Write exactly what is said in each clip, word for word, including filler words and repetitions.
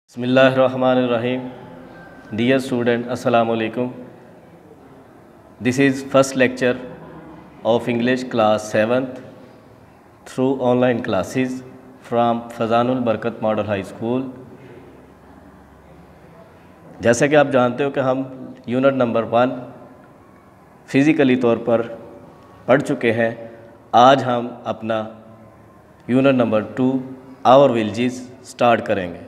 Bismillahirrahmanirrahim. Dear student, Assalamu alaikum. This is first lecture of English class seventh through online classes from Fazanul Barkat Model High School. जैसा कि आप जानते हो कि हम unit number one physically तौर पर पढ़ चुके हैं। आज हम अपना unit number two our villages start करेंगे।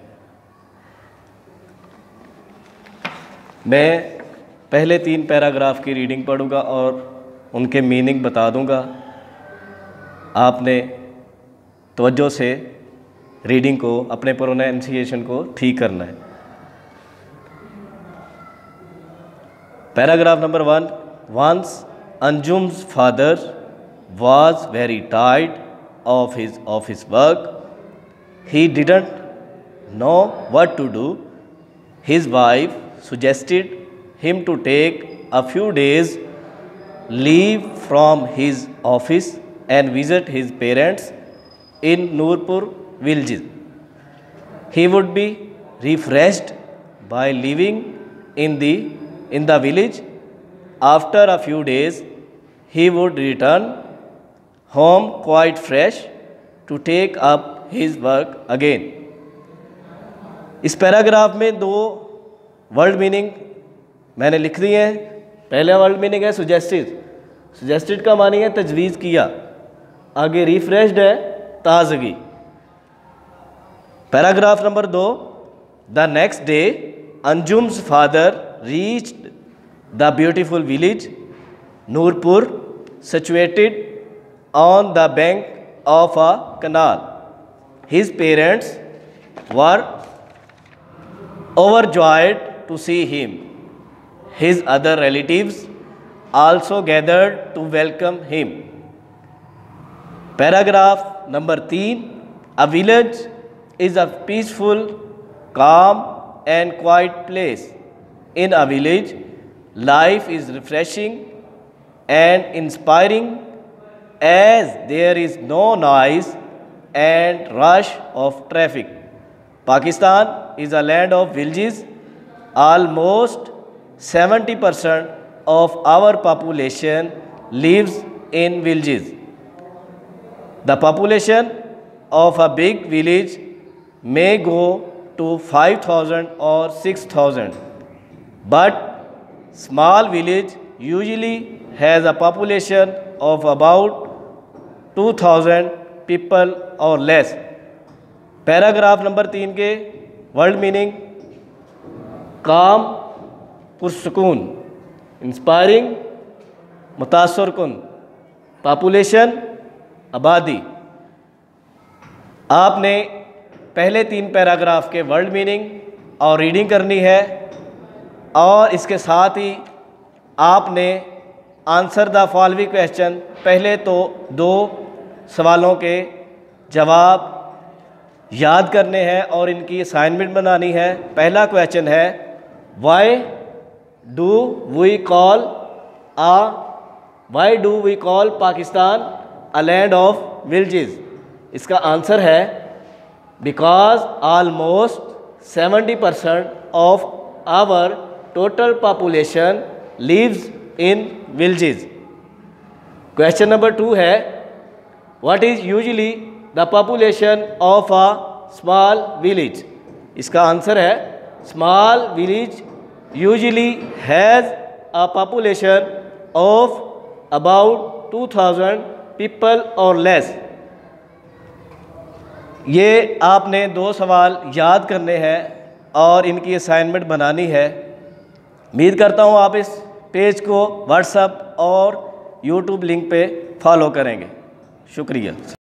मैं पहले तीन पैराग्राफ की रीडिंग पढ़ूंगा और उनके मीनिंग बता दूंगा। आपने तवज्जो से रीडिंग को, अपने प्रोनाउंसिएशन को ठीक करना है। Paragraph number one. Once Anjum's father was very tired of his office work. He didn't know what to do. His wife suggested him to take a few days leave from his office and visit his parents in Noorpur village. He would be refreshed by living in the in the village. After a few days, he would return home quite fresh to take up his work again. इस paragraph में दो word meaning मैंने लिख दी हैं। पहला word meaning है suggested. Suggested का मानी है तजवीज़ किया। आगे रिफ्रेश्ड है ताज़गी। पैराग्राफ नंबर दो। The next day Anjum's father reached the beautiful village Noorpur situated on the bank of a canal. His parents were overjoyed to see him. His other relatives also gathered to welcome him. Paragraph number three. A village is a peaceful, calm and quiet place. In a village, life is refreshing and inspiring as there is no noise and rush of traffic. Pakistan is a land of villages. Almost seventy percent of our population lives in villages. The population of a big village may go to five thousand or six thousand, but small village usually has a population of about two thousand people और less. Paragraph number तीन के word meaning काम पुरसकून, inspiring मुतासर कुन, population आबादी। आपने पहले तीन पैराग्राफ के वर्ड मीनिंग और रीडिंग करनी है और इसके साथ ही आपने आंसर द फॉलोइंग क्वेश्चन, पहले तो दो सवालों के जवाब याद करने हैं और इनकी असाइनमेंट बनानी है। पहला क्वेश्चन है why do we call uh why do we call Pakistan a land of villages. इसका आंसर है because almost seventy percent of our total population lives in villages. Question number two है what is usually the population of a small village? इसका answer है small village usually has a population of about two thousand people or less. ये आपने दो सवाल याद करने हैं और इनकी असाइनमेंट बनानी है। उम्मीद करता हूँ आप इस पेज को व्हाट्सएप और यूट्यूब लिंक पे फॉलो करेंगे। शुक्रिया।